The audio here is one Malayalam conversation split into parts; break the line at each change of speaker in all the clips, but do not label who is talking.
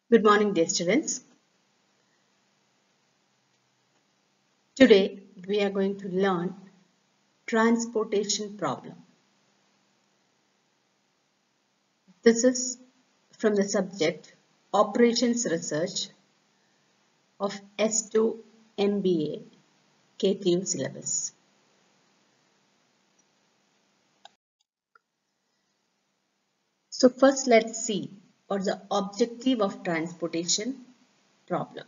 Good morning, dear students. Today we are going to learn transportation problem. This is from the subject Operations Research of S2 MBA KTU Syllabus. So first let's see what's the objective of transportation problem.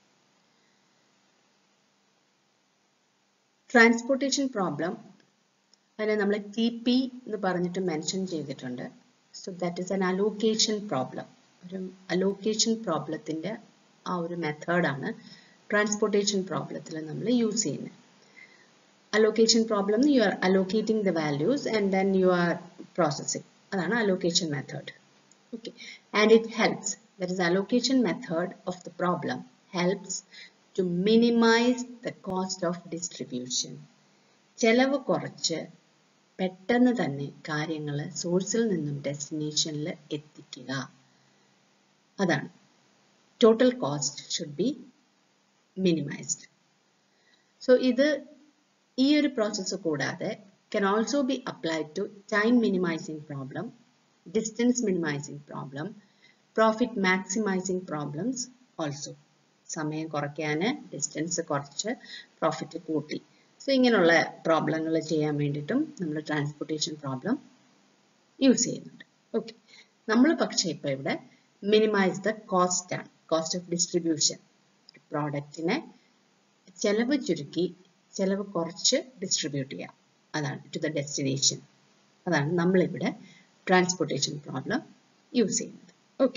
Transportation problem അതിനെ നമ്മൾ TP എന്ന് പറഞ്ഞിട്ട് മെൻഷൻ ചെയ്തിട്ടുണ്ട്. So that is an allocation problem. ഒരു allocation problemത്തിന്റെ ആ ഒരു മെത്തേഡാണ് ട്രാൻസ്പോർട്ടേഷൻ പ്രോബ്ലത്തിൽ നമ്മൾ യൂസ് ചെയ്യുന്നത്. Allocation problem, you are allocating the values and then you are processing. അതാണ് allocation method. Okay. And it helps. That is allocation method of the problem helps to minimize the cost of distribution. ചെലവ് കുറച്ച് പെട്ടെന്ന് തന്നെ കാര്യങ്ങൾ സോഴ്സിൽ നിന്നും ഡെസ്റ്റിനേഷനിൽ എത്തിക്കുക. അതാണ്. Total cost should be minimized. So ഇത് ഈ ഒരു പ്രോസസ്സ് കൂടാതെ can also be applied to time minimizing problem, distance minimizing problem, profit maximizing problems also. സമയം കുറയ്ക്കാന് ഡിസ്റ്റൻസ് കുറച്ച് പ്രോഫിറ്റ് കൂട്ടി. സോ ഇങ്ങനെയുള്ള പ്രോബ്ലങ്ങൾ ചെയ്യാൻ വേണ്ടിയിട്ടും നമ്മൾ ട്രാൻസ്പോർട്ടേഷൻ പ്രോബ്ലം യൂസ് ചെയ്യുന്നുണ്ട്. ഓക്കെ, നമ്മൾ പക്ഷേ ഇപ്പോൾ ഇവിടെ മിനിമൈസ് ദ കോസ്റ്റ് ആണ്, കോസ്റ്റ് ഓഫ് ഡിസ്ട്രിബ്യൂഷൻ. പ്രോഡക്റ്റിനെ ചെലവ് ചുരുക്കി ചെലവ് കുറച്ച് ഡിസ്ട്രിബ്യൂട്ട് ചെയ്യാം, അതാണ് ടു ദ ഡെസ്റ്റിനേഷൻ. അതാണ് നമ്മളിവിടെ ട്രാൻസ്പോർട്ടേഷൻ പ്രോബ്ലം യൂസ് ചെയ്യുന്നത്. ഓക്കെ,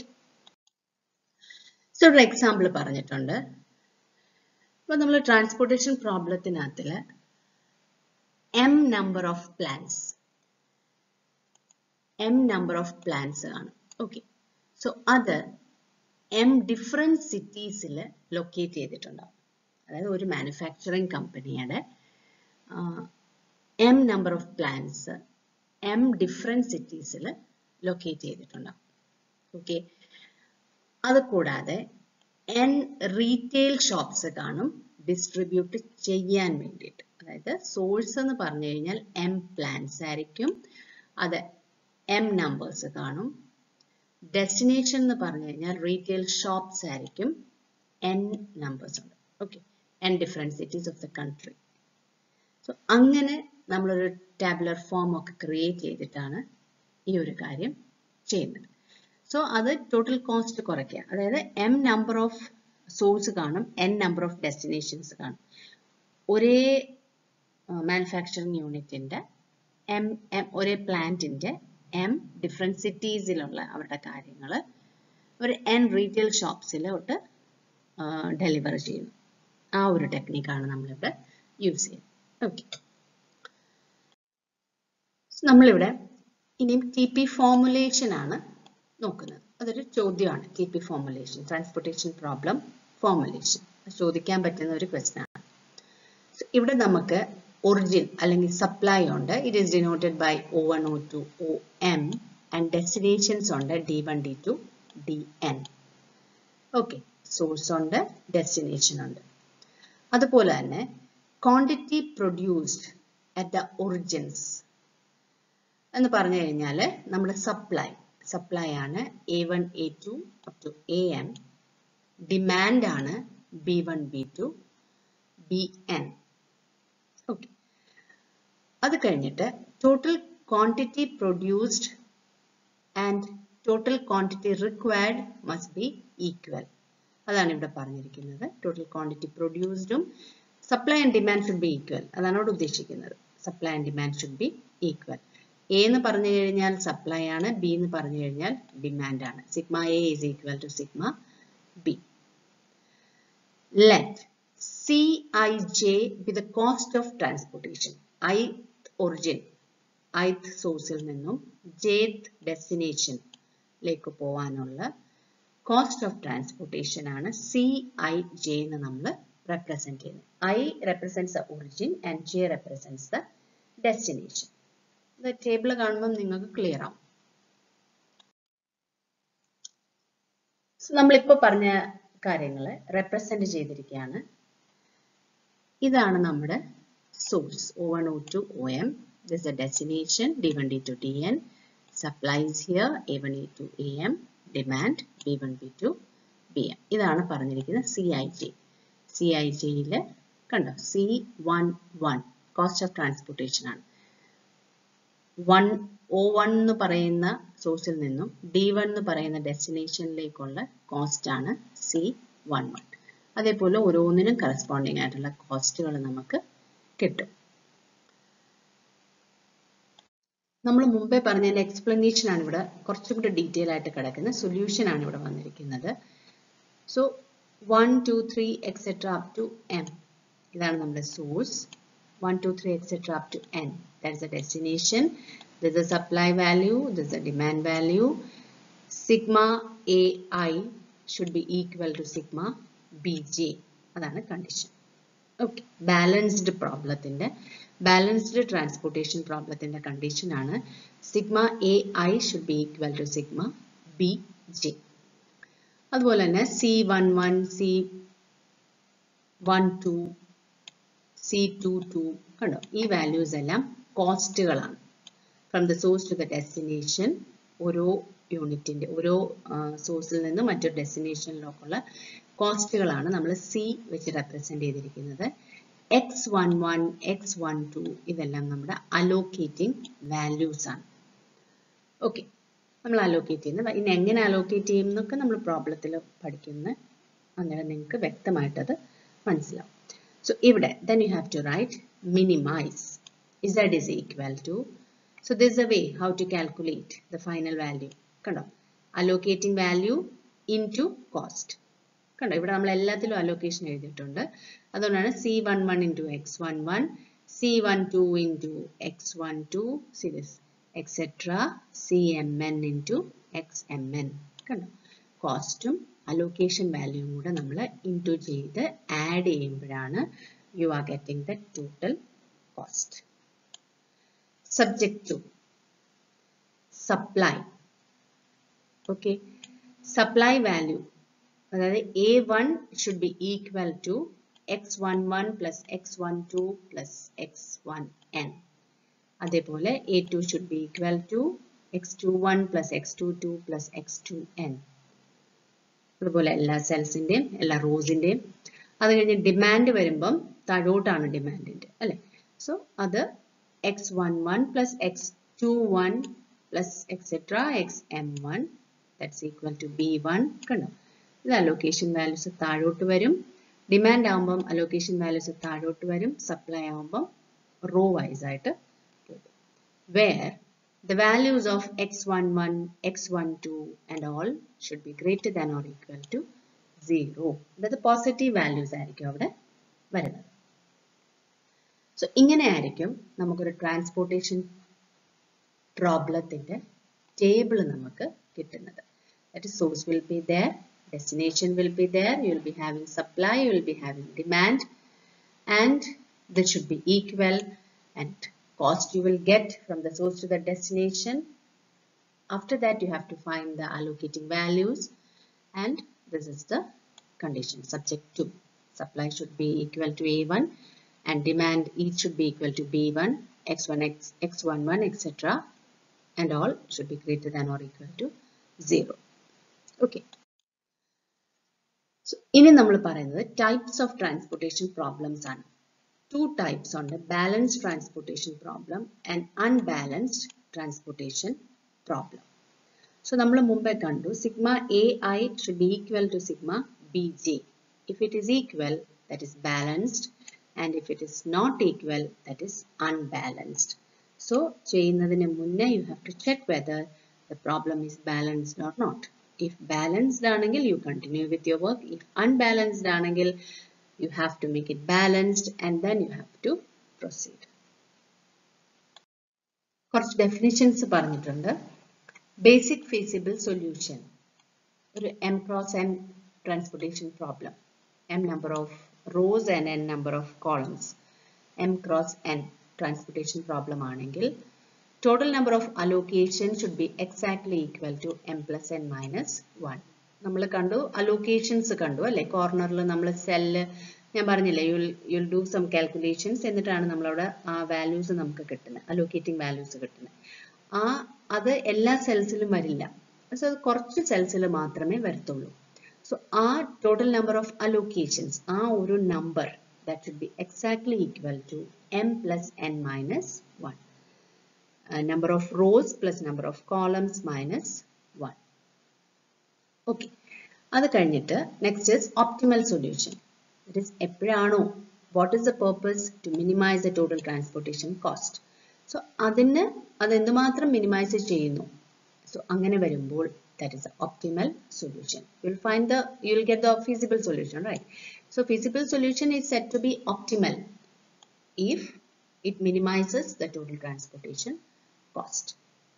സോ ഒരു എക്സാമ്പിൾ പറഞ്ഞിട്ടുണ്ട്. അപ്പോൾ നമ്മൾ ട്രാൻസ്പോർട്ടേഷൻ പ്രോബ്ലത്തിനകത്തിൽ m number of plants ആണ്. ഓക്കെ, സോ അത് m ഡിഫറെൻറ്റ് സിറ്റീസിൽ ലൊക്കേറ്റ് ചെയ്തിട്ടുണ്ടാവും. അതായത് ഒരു മാനുഫാക്ചറിങ് കമ്പനിയുടെ m number of plants m different സിറ്റീസിൽ ലൊക്കേറ്റ് ചെയ്തിട്ടുണ്ടാവും. ഓക്കെ, അത് കൂടാതെ n റീറ്റെയിൽ ഷോപ്സ് കാണും ഡിസ്ട്രിബ്യൂട്ട് ചെയ്യാൻ വേണ്ടിയിട്ട്. അതായത് സോഴ്സ് എന്ന് പറഞ്ഞു കഴിഞ്ഞാൽ m പ്ലാന്റ്സ് ആയിരിക്കും, അത് m നമ്പേഴ്സ് കാണും. ഡെസ്റ്റിനേഷൻ എന്ന് പറഞ്ഞു കഴിഞ്ഞാൽ റീറ്റെയിൽ ഷോപ്സ് ആയിരിക്കും, n നമ്പേഴ്സ് ഉണ്ട്. Okay, n different cities of the country. So അങ്ങനെ നമ്മളൊരു ടാബുലർ ഫോം ഒക്കെ ക്രിയേറ്റ് ചെയ്തിട്ടാണ് ഈ ഒരു കാര്യം ചെയ്യുന്നത്. സോ അത് ടോട്ടൽ കോസ്റ്റ് കുറയ്ക്കുക. അതായത് m നമ്പർ ഓഫ് സോഴ്സ് കാണും, n നമ്പർ ഓഫ് ഡെസ്റ്റിനേഷൻസ് കാണും. ഒരേ മാനുഫാക്ചറിങ് യൂണിറ്റിൻ്റെ ഒരേ പ്ലാന്റിൻ്റെ m ഡിഫറെൻറ്റ് സിറ്റീസിലുള്ള അവരുടെ കാര്യങ്ങൾ ഒരു n റീറ്റെയിൽ ഷോപ്സിലോട്ട് ഡെലിവർ ചെയ്യുന്നു. ആ ഒരു ടെക്നിക്കാണ് നമ്മളിവിടെ യൂസ് ചെയ്യുന്നത്. ഓക്കെ, നമ്മളിവിടെ ഇനിയും TP ഫോർമുലേഷൻ ആണ് നോക്കുന്നത്. അതൊരു ചോദ്യമാണ്. TP formulation, transportation problem formulation ചോദിക്കാൻ പറ്റുന്ന ഒരു ക്വസ്റ്റ്യൻ ആണ്. ഇവിടെ നമുക്ക് ഒറിജിൻ അല്ലെങ്കിൽ സപ്ലൈ ഉണ്ട്. It is denoted by O1, O2, OM and destinations ഉണ്ട് D1, D2, DN. Okay, source ഉണ്ട്, ഡെസ്റ്റിനേഷൻ ഉണ്ട്. അതുപോലെ തന്നെ quantity produced at the origins എന്ന് പറഞ്ഞു കഴിഞ്ഞാൽ നമ്മുടെ സപ്ലൈ ആണ് A1, A2 up to AM. Demand ആണ് B1, B2, BN. ഓക്കെ, അത് കഴിഞ്ഞിട്ട് total quantity produced and total quantity required must be equal. അതാണ് ഇവിടെ പറഞ്ഞിരിക്കുന്നത്. ടോട്ടൽ ക്വാണ്ടിറ്റി പ്രൊഡ്യൂസ്ഡും supply and demand should be equal. അതാണ് ഇവിടെ ഉദ്ദേശിക്കുന്നത്. Supply and demand should be equal. A എന്ന് പറഞ്ഞു കഴിഞ്ഞാൽ സപ്ലൈ ആണ്, B എന്ന് പറഞ്ഞു കഴിഞ്ഞാൽ ഡിമാൻഡ് ആണ്. Sigma A is equal to sigma B. Let Cij be the cost of transportation. ith origin, ith സോഴ്സിൽ നിന്നും jth ഡെസ്റ്റിനേഷനിലേക്ക് പോകാനുള്ള കോസ്റ്റ് ഓഫ് ട്രാൻസ്പോർട്ടേഷൻ ആണ് Cij എന്ന് നമ്മൾ റെപ്രസെന്റ് ചെയ്യുന്നത്. I represents the origin and J represents the destination. The table കാണുമ്പോൾ നിങ്ങൾക്ക് ക്ലിയർ ആവും. സോ നമ്മളിപ്പോൾ പറഞ്ഞ കാര്യങ്ങളെ റെപ്രസെന്റ് ചെയ്തിരിക്കുകയാണ്. ഇതാണ് നമ്മുടെ source O1, O2, OM. This is the destination D1, D2, DN. Supply is here A1, A2, AM. Demand B1, B2, BM. ഇതാണ് പറഞ്ഞിരിക്കുന്നത് CIJ. CIJയിൽ കണ്ടോ C11 cost of transportation ആണ്. O1 എന്ന് പറയുന്ന സോഴ്സിൽ നിന്നും D1 എന്ന് പറയുന്ന ഡെസ്റ്റിനേഷനിലേക്കുള്ള കോസ്റ്റ് ആണ് C11. അതേപോലെ ഓരോന്നിനും കറസ്പോണ്ടിങ് ആയിട്ടുള്ള കോസ്റ്റുകൾ നമുക്ക് കിട്ടും. നമ്മൾ മുമ്പേ പറഞ്ഞതിന്റെ എക്സ്പ്ലനേഷൻ ആണ് ഇവിടെ കുറച്ചും കൂടി ഡീറ്റെയിൽ ആയിട്ട് കിടക്കുന്നത്. സൊല്യൂഷൻ ആണ് ഇവിടെ വന്നിരിക്കുന്നത്. So 1, 2, 3 etc. up to m. ഇതാണ് നമ്മുടെ source. 1, 2, 3 etc. up to n. That is the destination. This is the supply value. This is the demand value. Sigma AI should be equal to sigma BJ. അതാണ് കണ്ടീഷൻ. ഓക്കെ, ബാലൻസ്ഡ് പ്രോബ്ലത്തിന്റെ ബാലൻസ്ഡ് ട്രാൻസ്പോർട്ടേഷൻ പ്രോബ്ലത്തിന്റെ കണ്ടീഷൻ ആണ് sigma AI should be equal to sigma BJ. അതുപോലെ തന്നെ C11, C12, C22 കണ്ടോ, ഈ വാല്യൂസ് എല്ലാം കോസ്റ്റുകളാണ്. From the source to the destination, ഓരോ യൂണിറ്റിന്റെ ഓരോ സോഴ്സിൽ നിന്ന് മറ്റൊരു ഡെസ്റ്റിനേഷനിലേക്കുള്ള കോസ്റ്റുകളാണ് നമ്മൾ C വെച്ച് റെപ്രസെന്റ് ചെയ്തിരിക്കുന്നത്. X11, X12 ഇതെല്ലാം നമ്മുടെ അലോക്കേറ്റിംഗ് വാല്യൂസ് ആണ്. ഓക്കെ, നമ്മൾ അലോക്കേറ്റ് ചെയ്യുന്നത് ഇനി എങ്ങനെ അലോക്കേറ്റ് ചെയ്യും എന്നൊക്കെ നമ്മൾ പ്രോബ്ലത്തിൽ പഠിക്കുന്ന, അങ്ങനെ നിങ്ങൾക്ക് വ്യക്തമായിട്ട് അത് മനസ്സിലാവും. സോ ഇവിടെ then you have to write minimize Z is equal to, so this is a way how to calculate the final value. കണ്ടോ, allocating value into cost. കണ്ടോ, ഇവിടെ നമ്മൾ എല്ലാത്തിലും അലോക്കേഷൻ എഴുതിയിട്ടുണ്ട്. അതുകൊണ്ടാണ് C11 into X11, C12 into X12 series etc. CMN into XMN. കണ്ടോ, കോസ്റ്റും അലോക്കേഷൻ വാല്യൂവും കൂടെ നമ്മൾ ഇൻറ്റു ചെയ്ത് ആഡ് ചെയ്യുമ്പോഴാണ് you are getting the total cost. Subject to supply. Okay, supply value, അതായത് A1 should be equal to X11 plus X12 plus X1N. അതേപോലെ A2 should be equal to X21 plus X22 plus X2N. അതുപോലെ എല്ലാ സെൽസിന്റെയും എല്ലാ റോസിന്റെയും. അത് കഴിഞ്ഞ് ഡിമാൻഡ് വരുമ്പം താഴോട്ടാണ് ഡിമാൻഡിന്റെ അല്ലെ. സോ അത് X11 plus X21 plus etc. XM1 that's equal to B1. കണ്ടോ, ഇത് അലോക്കേഷൻ വാല്യൂസ് താഴോട്ട് വരും. ഡിമാൻഡ് ആവുമ്പം അലോക്കേഷൻ വാല്യൂസ് താഴോട്ട് വരും. സപ്ലൈ ആവുമ്പം റോ വൈസ് ആയിട്ട് where the values of X11, X12 and all should be greater than or equal to 0. അതായത് പോസിറ്റീവ് വാല്യൂസ് ആയിരിക്കും അവിടെ വരുന്നത്. സോ ഇങ്ങനെ ആയിരിക്കും നമുക്കൊരു ട്രാൻസ്പോർട്ടേഷൻ പ്രോബ്ലത്തിന്റെ ടേബിൾ നമുക്ക് കിട്ടുന്നത്. That is, source will be there, destination will be there, you will be having supply, you will be having demand, and this should be equal, and cost you will get from the source to the destination. After that you have to find the allocating values, and this is the condition. Subject to supply should be equal to A1 and demand each should be equal to B1, X1, X11 etc. and all should be greater than or equal to 0. Okay. So ഇനി നമ്മൾ പറയുന്നത് types of transportation problems ആണ്. Two types on the balanced transportation problem and unbalanced transportation problem. So നമ്മൾ മുമ്പേ കണ്ടു sigma AI should be equal to sigma BJ. If it is equal, that is balanced, and if it is not equal, that is unbalanced. So ചെയ്യുന്നതിന് മുന്നേ you have to check whether the problem is balanced or not. If balanced ആണെങ്കിൽ you continue with your work. If unbalanced ആണെങ്കിൽ you have to make it balanced and then you have to proceed. കുറച്ച് definitions പറഞ്ഞിട്ടുണ്ട്. Basic feasible solution. ഒരു M cross N transportation problem. M number of rows and N number of columns. M cross N transportation problem ആണെങ്കിൽ total number of allocation should be exactly equal to M plus N minus 1. നമ്മൾ കണ്ടു അലോക്കേഷൻസ് കണ്ടു അല്ലേ. കോർണറിൽ നമ്മൾ സെല്ല് ഞാൻ പറഞ്ഞില്ലേ യുൽ ഡു സം കാൽക്കുലേഷൻസ് എന്നിട്ടാണ് നമ്മളവിടെ ആ വാല്യൂസ് നമുക്ക് കിട്ടുന്നത്, അലോക്കേറ്റിംഗ് വാല്യൂസ് കിട്ടുന്നത്. അത് എല്ലാ സെൽസിലും വരില്ല. സോ അത് കുറച്ച് സെൽസിൽ മാത്രമേ വരത്തുള്ളൂ. സോ ആ ടോട്ടൽ നമ്പർ ഓഫ് അലോക്കേഷൻസ്, ആ ഒരു number that should be exactly equal to m plus n minus 1. Number of rows plus number of columns minus 1. Okay. അത് കഴിഞ്ഞിട്ട് next is optimal solution. That is എപ്പോഴാണോ, what is the purpose? To minimize the total transportation cost. So അതെന്തുമാത്രം മിനിമൈസ് ചെയ്യുന്നു. So അങ്ങനെ വരുമ്പോൾ that is the optimal solution. You'll get the feasible solution, right? So feasible solution is said to be optimal if it minimizes the total transportation cost.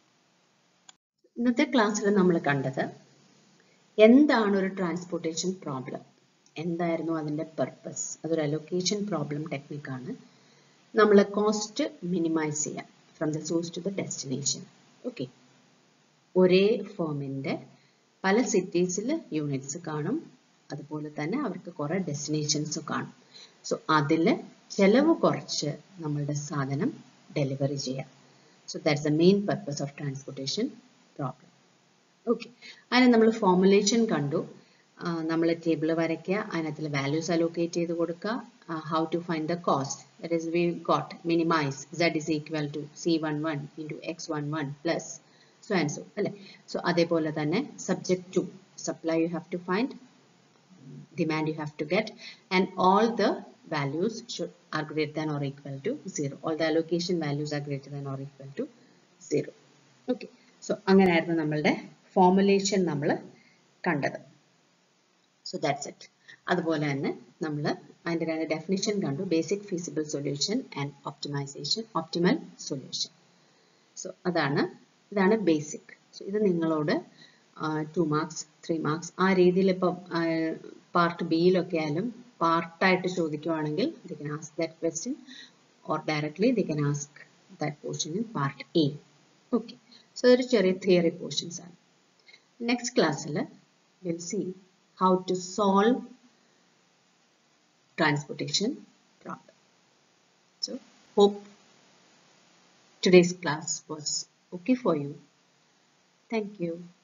ഇന്നത്തെ ക്ലാസ്സിൽ നമ്മൾ കണ്ടത് എന്താണ് ഒരു ട്രാൻസ്പോർട്ടേഷൻ പ്രോബ്ലം, എന്തായിരുന്നു അതിൻ്റെ പർപ്പസ്. അതൊരു അലോക്കേഷൻ പ്രോബ്ലം ടെക്നിക്കാണ്. നമ്മൾ കോസ്റ്റ് മിനിമൈസ് ചെയ്യാം from the source to the destination. Okay, ഒരേ ഫേമിൻ്റെ പല സിറ്റീസിൽ യൂണിറ്റ്സ് കാണും, അതുപോലെ തന്നെ അവർക്ക് കുറേ ഡെസ്റ്റിനേഷൻസ് കാണും. സോ അതിൽ ചെലവ് കുറച്ച് നമ്മളുടെ സാധനം ഡെലിവറി ചെയ്യാം. So that's the main purpose of transportation problem. Okay, അതിന് നമ്മൾ ഫോർമുലേഷൻ കണ്ടു. നമ്മൾ ടേബിൾ വരയ്ക്കുക, അതിനകത്തിൽ വാല്യൂസ് അലോക്കേറ്റ് ചെയ്ത് കൊടുക്കുക. How to find the cost, that is we got minimise z is equal to c11 into x11 plus so and so അല്ലേ. സോ അതേപോലെ തന്നെ subject to supply you have to find, demand you have to get, and all the values are greater than or equal to 0. All the allocation values are greater than or equal to 0. Okay, so അങ്ങനെയായിരുന്നു നമ്മളുടെ ഫോർമുലേഷൻ നമ്മൾ കണ്ടത്. So that's it. അതുപോലെ തന്നെ നമ്മൾ അതിൻ്റെ രണ്ട് ഡെഫിനിഷൻ കണ്ടു, basic feasible solution and optimal solution. So ഇതാണ് ബേസിക്. സോ ഇത് നിങ്ങളോട് 2 മാർക്സ് 3 മാർക്സ് ആ രീതിയിൽ ഇപ്പം പാർട്ട് ബിയിലൊക്കെ ആയാലും പാർട്ടായിട്ട് ചോദിക്കുവാണെങ്കിൽ they can ask that question or directly they can ask that portion in part A. Okay, so ഒരു ചെറിയ തിയറി പോർഷൻസ് ആണ്. നെക്സ്റ്റ് ക്ലാസ്സിൽ we'll see how to solve transportation problem. So hope today's class was okay for you. Thank you.